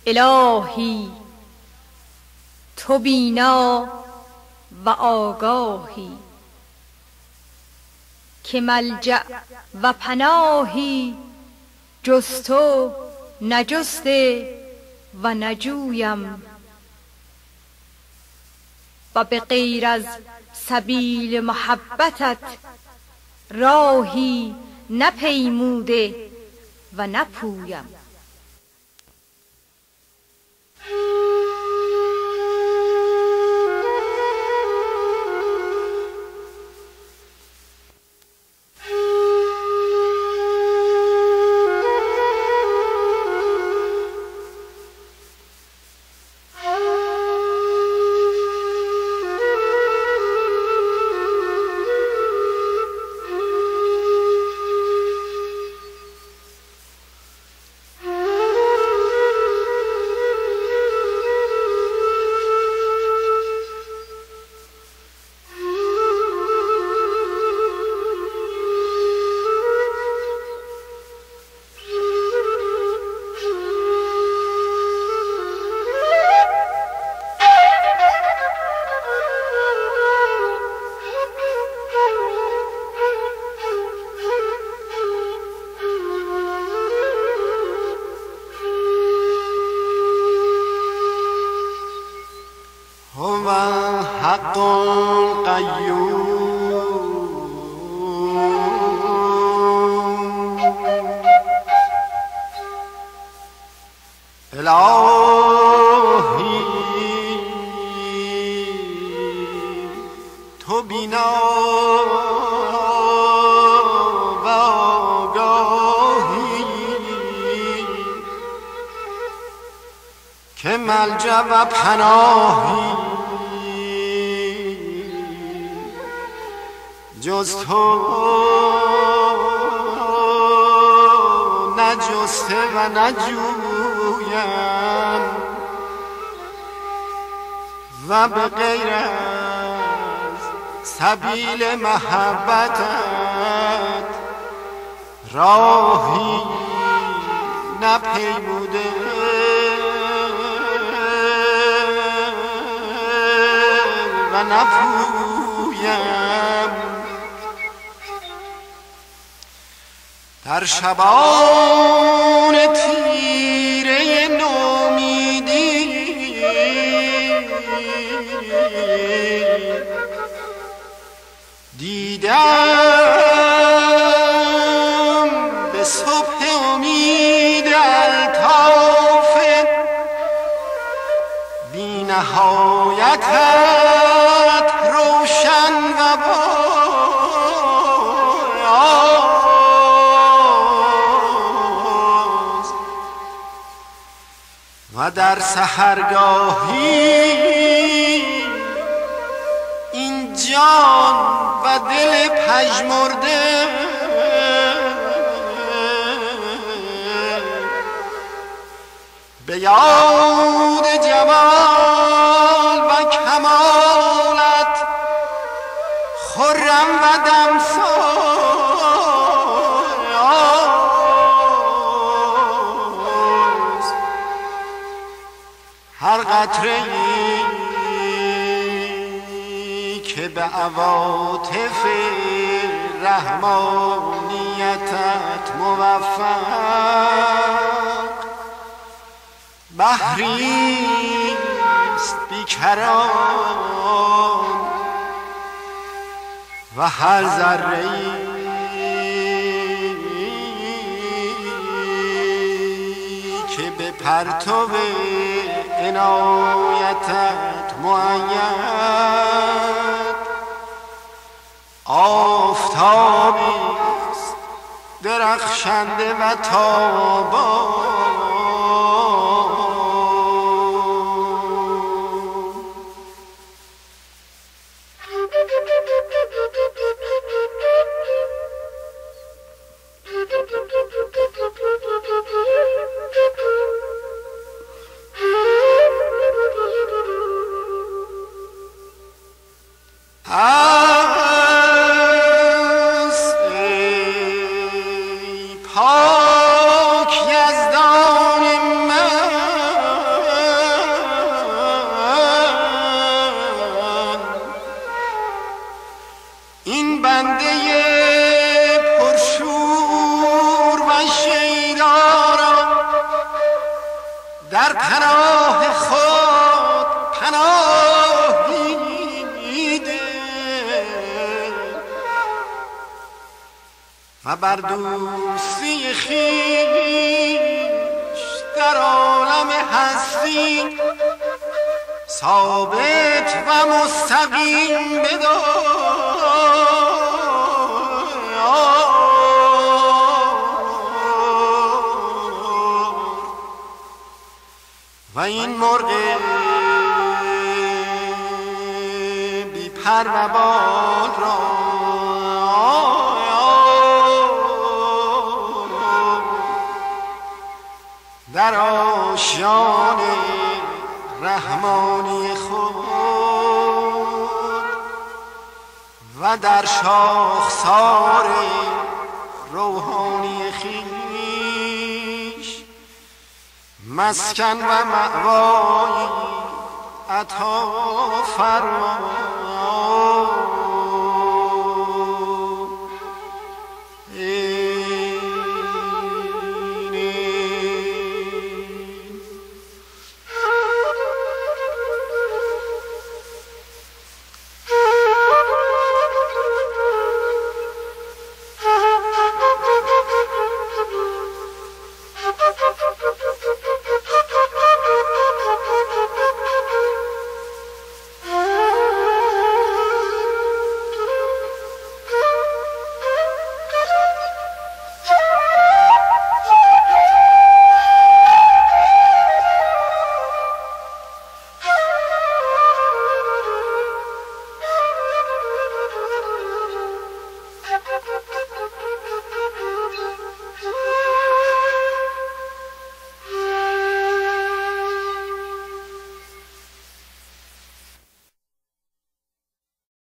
الهی تو بینا و آگاهی، که ملجأ و پناهی جز تو نجسته و نجویم، و به غیر از سبیل محبتت راهی نپیموده و نپویم. حق قیوم الهی تو بینا و آگاهی، که ملجأ و پناهی جز تو نجسته و نجویم، و به غیر از سبیل محبتت راهی نپیموده و نپویم. در شبان تیره نومیدی دیدم به صبح امید الطاف بی نهایتت روشن و و در سحرگاهی این جان و دل پژمرده به یاد جمال و کمالت خرم و دمساز، هر قطره‌ای که به عواطف رحمانیتت موفق، بحریست بیکران و هر ذره‌ای که به پرتو عنایتت مؤید، آفتابیست درخشنده و تابان. پاک یزدان من در پناه خود پناهی ده و بر دوستی خویش در عالم هستی ثابت و مستقیم بدار و این مرغ بی پر و بال را در آشیان رحمانی خود و در شاخسار روحانی خویش مسکن و مأوایی عطا فرما.